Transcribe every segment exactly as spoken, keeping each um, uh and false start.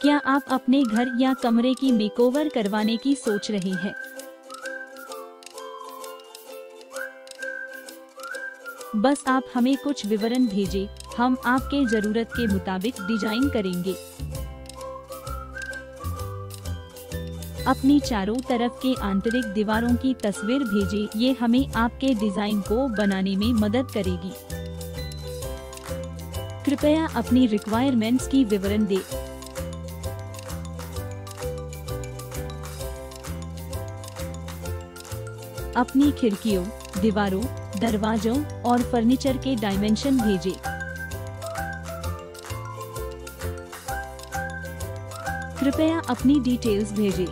क्या आप अपने घर या कमरे की मेकओवर करवाने की सोच रहे हैं? बस आप हमें कुछ विवरण भेजें, हम आपके जरूरत के मुताबिक डिजाइन करेंगे। अपनी चारों तरफ के आंतरिक दीवारों की तस्वीर भेजें, ये हमें आपके डिजाइन को बनाने में मदद करेगी। कृपया अपनी रिक्वायरमेंट्स की विवरण दें। अपनी खिड़कियों, दीवारों, दरवाजों और फर्नीचर के डायमेंशन भेजें। कृपया अपनी डिटेल्स भेजें।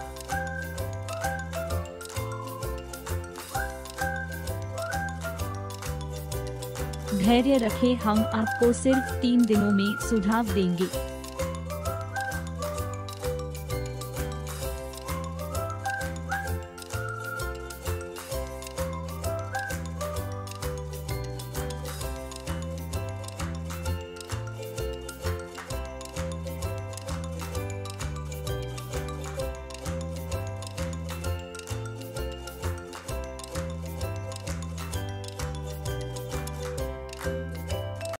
धैर्य रखें, हम आपको सिर्फ तीन दिनों में सुझाव देंगे।